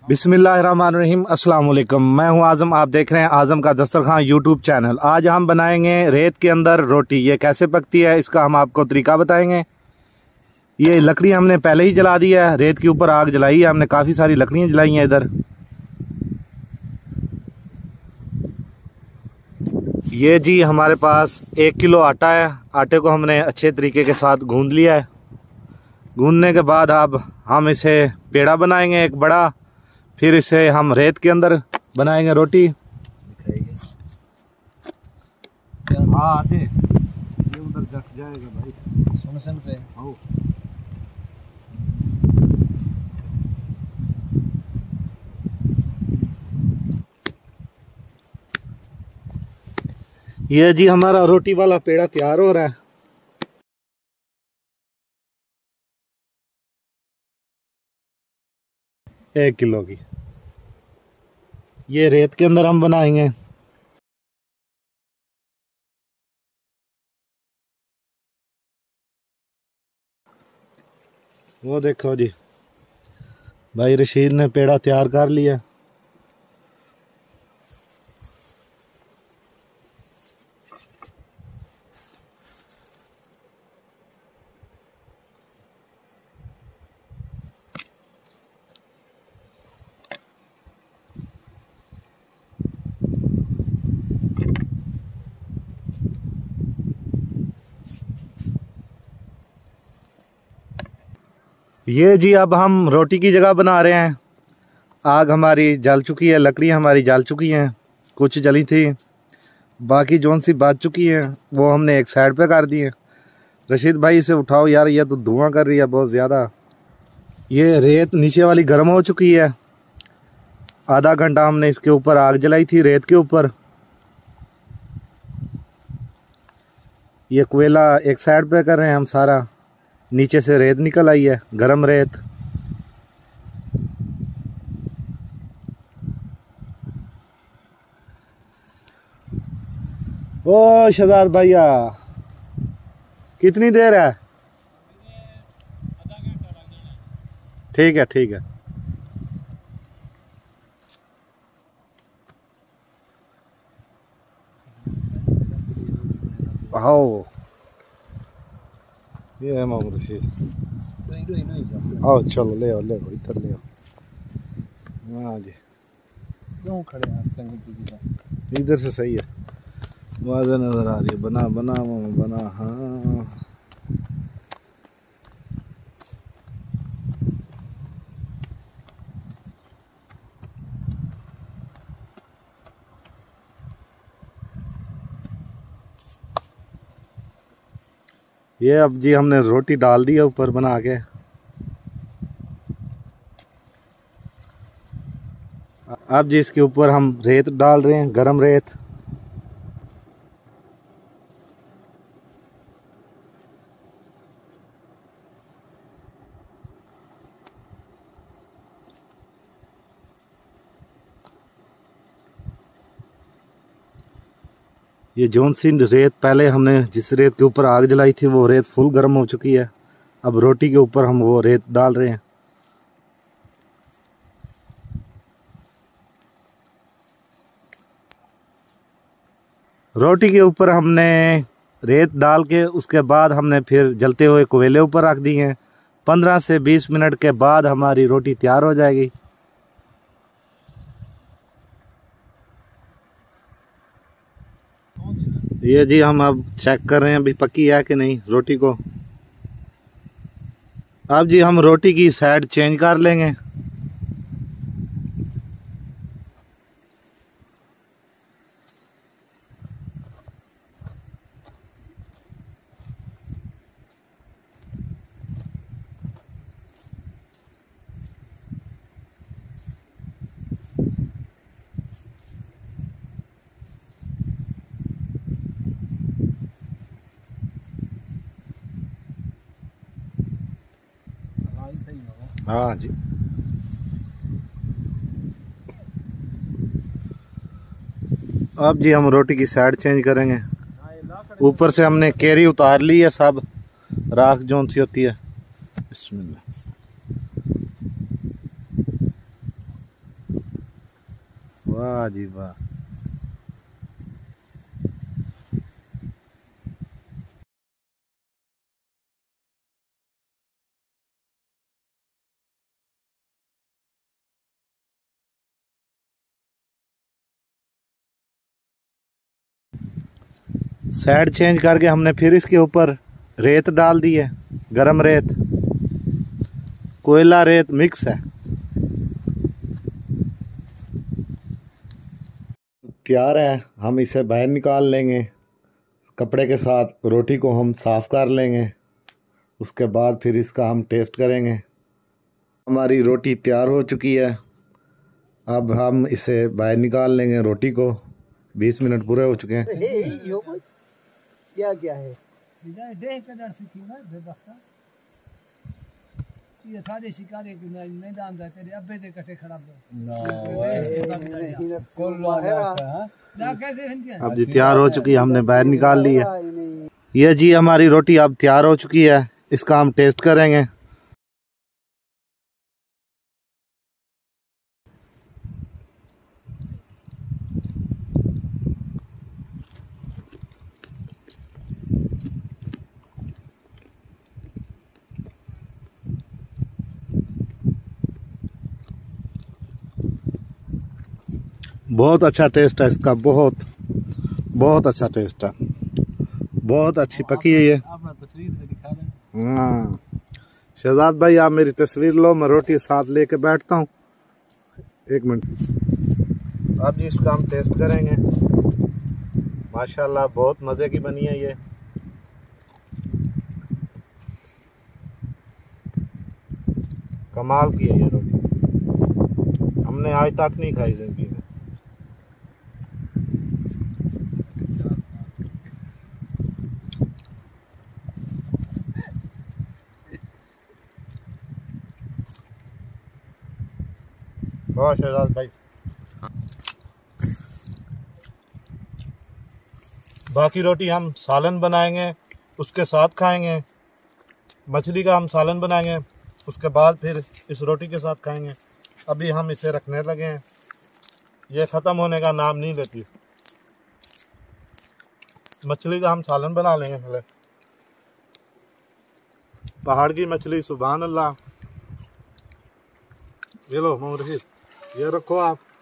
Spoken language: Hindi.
बिस्मिल्लाहिर्रहमानिर्रहीम, अस्सलाम वालेकुम। मैं हूं आज़म, आप देख रहे हैं आज़म का दस्तरखान यूट्यूब चैनल। आज हम बनाएंगे रेत के अंदर रोटी। ये कैसे पकती है इसका हम आपको तरीका बताएंगे। ये लकड़ी हमने पहले ही जला दी है, रेत के ऊपर आग जलाई है हमने, काफ़ी सारी लकड़ियाँ जलाई हैं इधर। ये जी हमारे पास 1 किलो आटा है। आटे को हमने अच्छे तरीके के साथ गूंद लिया है। गूंदने के बाद अब हम इसे पेड़ा बनाएंगे एक बड़ा, फिर इसे हम रेत के अंदर बनाएंगे रोटी। हाँ आते ये उधर जट जाएगा भाई, सुन पे आओ। ये जी हमारा रोटी वाला पेड़ा तैयार हो रहा है। एक किलो की ये रेत के अंदर हम बनाएंगे। वो देखो जी भाई रशीद ने पेड़ा तैयार कर लिया। ये जी अब हम रोटी की जगह बना रहे हैं। आग हमारी जल चुकी है, लकड़ी हमारी जल चुकी हैं, कुछ जली थी, बाकी जोन सी बच चुकी हैं वो हमने एक साइड पे कर दी है। रशीद भाई इसे उठाओ यार, ये तो धुआं कर रही है बहुत ज़्यादा। ये रेत नीचे वाली गर्म हो चुकी है। आधा घंटा हमने इसके ऊपर आग जलाई थी रेत के ऊपर। ये कोयला एक साइड पे कर रहे हैं हम सारा, नीचे से रेत निकल आई है, गरम रेत। ओ शहजाद भैया कितनी देर है? ठीक है ठीक है। आओ ये है मोहम्मद रशीद। आओ चलो ले आओ इधर ले आओ। हाँ जी क्यों खड़े हैं? इधर से सही है, वाज़ेह नजर आ रही है। बना बना बना। हाँ ये अब जी हमने रोटी डाल दी है ऊपर बना के। अब जी इसके ऊपर हम रेत डाल रहे हैं, गरम रेत। ये जोन सी रेत पहले हमने जिस रेत के ऊपर आग जलाई थी वो रेत फुल गर्म हो चुकी है। अब रोटी के ऊपर हम वो रेत डाल रहे हैं। रोटी के ऊपर हमने रेत डाल के उसके बाद हमने फिर जलते हुए कोयले ऊपर रख दिए हैं। 15 से 20 मिनट के बाद हमारी रोटी तैयार हो जाएगी। ये जी हम अब चेक कर रहे हैं अभी पकी है कि नहीं रोटी को। अब जी हम रोटी की साइड चेंज कर लेंगे। हाँ जी अब जी हम रोटी की साइड चेंज करेंगे। ऊपर से हमने केरी उतार ली है, सब राख जोन सी होती है। बिस्मिल्लाह। वाह जी वाह। साइड चेंज करके हमने फिर इसके ऊपर रेत डाल दी है, गरम रेत, कोयला रेत मिक्स है। तैयार है, हम इसे बाहर निकाल लेंगे। कपड़े के साथ रोटी को हम साफ़ कर लेंगे, उसके बाद फिर इसका हम टेस्ट करेंगे। हमारी रोटी तैयार हो चुकी है, अब हम इसे बाहर निकाल लेंगे। रोटी को 20 मिनट पूरे हो चुके हैं। क्या है ये थारे शिकारे को नहीं जानता तेरे अब्बे दे कटे खराब अब जी तैयार हो चुकी है, हमने बाहर निकाल ली है। ये जी हमारी रोटी अब तैयार हो चुकी है, इसका हम टेस्ट करेंगे। बहुत अच्छा टेस्ट है इसका, बहुत बहुत अच्छा टेस्ट है, बहुत अच्छी पकी है ये। हाँ शहजाद भाई, आप मेरी तस्वीर लो, मैं रोटी साथ लेके बैठता हूँ। 1 मिनट। अब जी इसका हम टेस्ट करेंगे। माशाल्लाह बहुत मज़े की बनी है ये। कमाल की है ये रोटी, हमने आज तक नहीं खाई जिंदगी में। बहुत शहजाद भाई, बाकी रोटी हम सालन बनाएंगे, उसके साथ खाएंगे। मछली का हम सालन बनाएंगे, उसके बाद फिर इस रोटी के साथ खाएंगे। अभी हम इसे रखने लगे हैं, ये ख़त्म होने का नाम नहीं लेती। मछली का हम सालन बना लेंगे पहले। पहाड़ की मछली, सुभान अल्लाह। ये लो मोहम्मद रशीद, ये रखो आप।